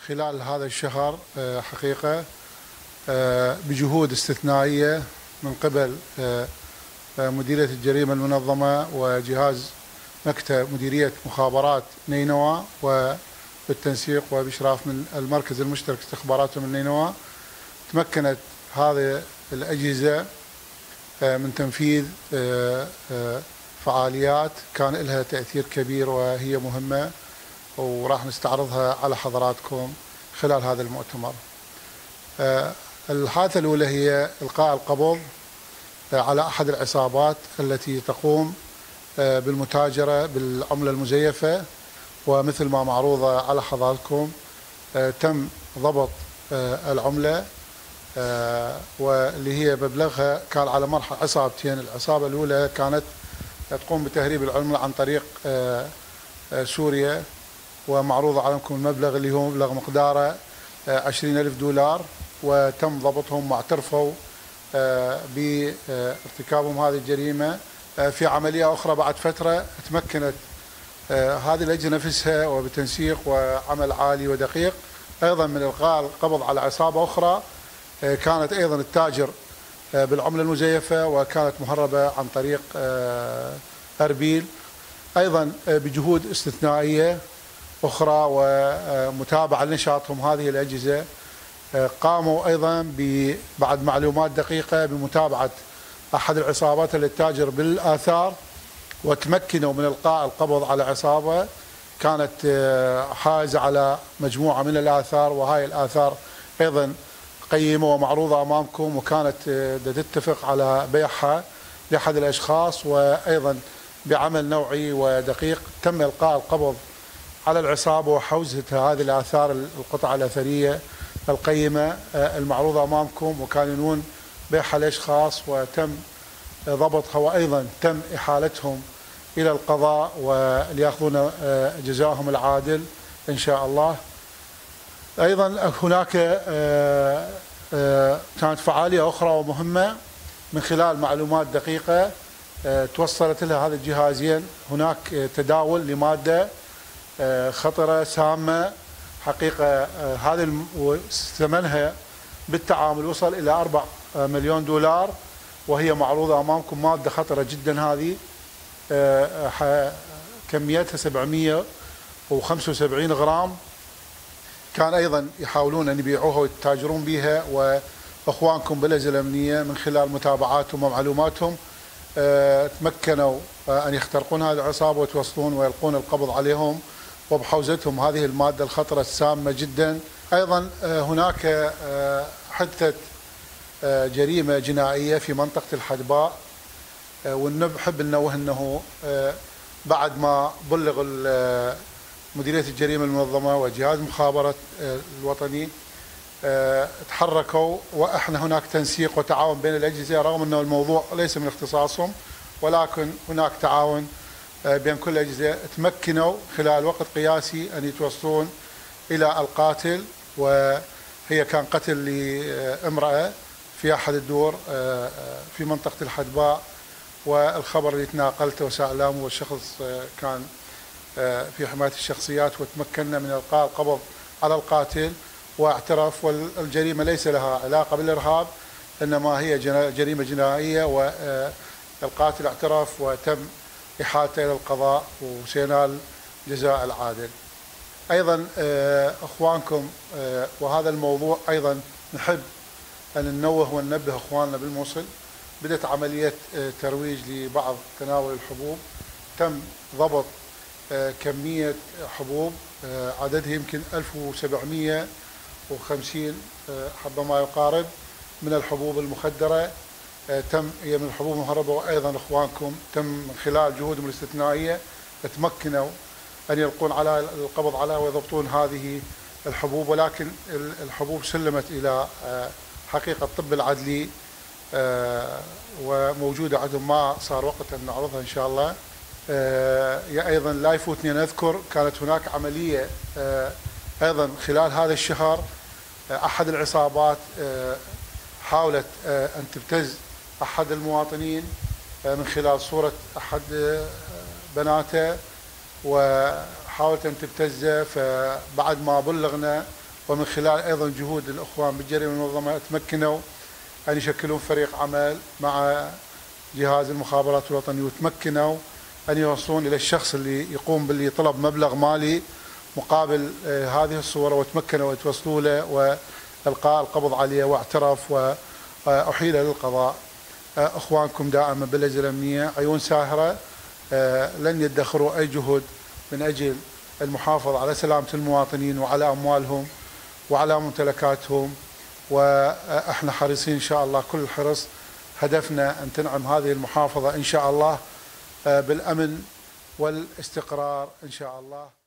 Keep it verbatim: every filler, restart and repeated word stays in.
خلال هذا الشهر حقيقة بجهود استثنائية من قبل مديرية الجريمة المنظمة وجهاز مكتب مديرية مخابرات نينوى وبالتنسيق وبإشراف من المركز المشترك استخبارات من نينوى، تمكنت هذه الأجهزة من تنفيذ فعاليات كان لها تأثير كبير وهي مهمة، وراح نستعرضها على حضراتكم خلال هذا المؤتمر. الحادثة الأولى هي إلقاء القبض على أحد العصابات التي تقوم بالمتاجرة بالعملة المزيفة، ومثل ما معروضة على حضراتكم تم ضبط العملة واللي هي مبلغها كان على مرحلة عصابتين. العصابة الأولى كانت تقوم بتهريب العملة عن طريق سوريا، ومعروضة عليكم المبلغ اللي هو مبلغ مقداره عشرين ألف دولار، وتم ضبطهم واعترفوا بارتكابهم هذه الجريمة. في عملية أخرى بعد فترة تمكنت هذه اللجنة نفسها وبتنسيق وعمل عالي ودقيق أيضا من إلقاء القبض على عصابة أخرى كانت أيضا التاجر بالعملة المزيفة، وكانت مهربة عن طريق أربيل. أيضا بجهود استثنائية أخرى ومتابعة لنشاطهم هذه الأجهزة، قاموا أيضا بعد معلومات دقيقة بمتابعة أحد العصابات اللي تتاجر بالآثار، وتمكنوا من إلقاء القبض على عصابة كانت حائزة على مجموعة من الآثار، وهاي الآثار أيضا قيمة ومعروضة أمامكم، وكانت تتفق على بيعها لأحد الأشخاص. وأيضا بعمل نوعي ودقيق تم إلقاء القبض على العصابة وحوزتها هذه الآثار القطع الأثرية القيمة المعروضة أمامكم، وكان ينون بيعها لأشخاص وتم ضبطها، وأيضا تم إحالتهم إلى القضاء وليأخذون جزاءهم العادل إن شاء الله. أيضا هناك كانت فعالية أخرى ومهمة من خلال معلومات دقيقة توصلت لها هذه الجهازين. هناك تداول لمادة خطرة سامة حقيقة، هذا ثمنها بالتعامل وصل إلى أربعة مليون دولار، وهي معروضة أمامكم. مادة خطرة جدا هذه، كميتها سبعمئة وخمسة وسبعين غرام. كان أيضا يحاولون أن يبيعوها ويتاجرون بها، وأخوانكم بالأجهزة الأمنية من خلال متابعاتهم ومعلوماتهم تمكنوا أن يخترقون هذه العصابة ويتوصلون ويلقون القبض عليهم وبحوزتهم هذه المادة الخطرة السامة جدا. أيضا هناك حدثت جريمة جنائية في منطقة الحدباء، ونحب ننوه أنه بعد ما بلغ مديرية الجريمة المنظمة وجهاز مخابرات الوطني تحركوا، وإحنا هناك تنسيق وتعاون بين الأجهزة رغم أنه الموضوع ليس من اختصاصهم، ولكن هناك تعاون بين كل الأجهزة. تمكنوا خلال وقت قياسي أن يتوصلون إلى القاتل، وهي كان قتل لامرأة في أحد الدور في منطقة الحدباء، والخبر اللي تناقلته وسائل الإعلام والشخص كان في حماية الشخصيات، وتمكنا من إلقاء القبض على القاتل واعترف. والجريمة ليس لها علاقة بالإرهاب، إنما هي جريمة جنائية، والقاتل اعترف وتم إحالته إلى القضاء وسينال جزاء العادل. أيضا أخوانكم، وهذا الموضوع أيضا نحب أن ننوه وننبه أخواننا بالموصل، بدأت عملية ترويج لبعض تناول الحبوب. تم ضبط كمية حبوب عددها يمكن ألف وسبعمئة وخمسين حبة ما يقارب من الحبوب المخدرة، تم هي من الحبوب المهربة. وأيضا إخوانكم تم من خلال جهودهم الاستثنائية تمكنوا أن يلقون على القبض عليها ويضبطون هذه الحبوب، ولكن الحبوب سلمت إلى حقيقة الطب العدلي وموجودة عندهم، ما صار وقت أن نعرضها إن شاء الله. أيضا لا يفوتني أن أذكر كانت هناك عملية أيضا خلال هذا الشهر، أحد العصابات حاولت أن تبتز أحد المواطنين من خلال صورة أحد بناته، وحاولت أن تبتزه. فبعد ما بلغنا ومن خلال أيضا جهود الأخوان بالجريمة المنظمة تمكنوا أن يشكلون فريق عمل مع جهاز المخابرات الوطني، وتمكنوا أن يوصلون إلى الشخص اللي يقوم باللي طلب مبلغ مالي مقابل هذه الصورة، وتمكنوا يتوصلوا له وإلقاء القبض عليه، واعترف وأحيل للقضاء. أخوانكم دائما باللجنة الأمنية عيون ساهرة، لن يدخروا أي جهد من أجل المحافظة على سلامة المواطنين وعلى أموالهم وعلى ممتلكاتهم، وإحنا حريصين إن شاء الله كل الحرص. هدفنا أن تنعم هذه المحافظة إن شاء الله بالأمن والاستقرار إن شاء الله.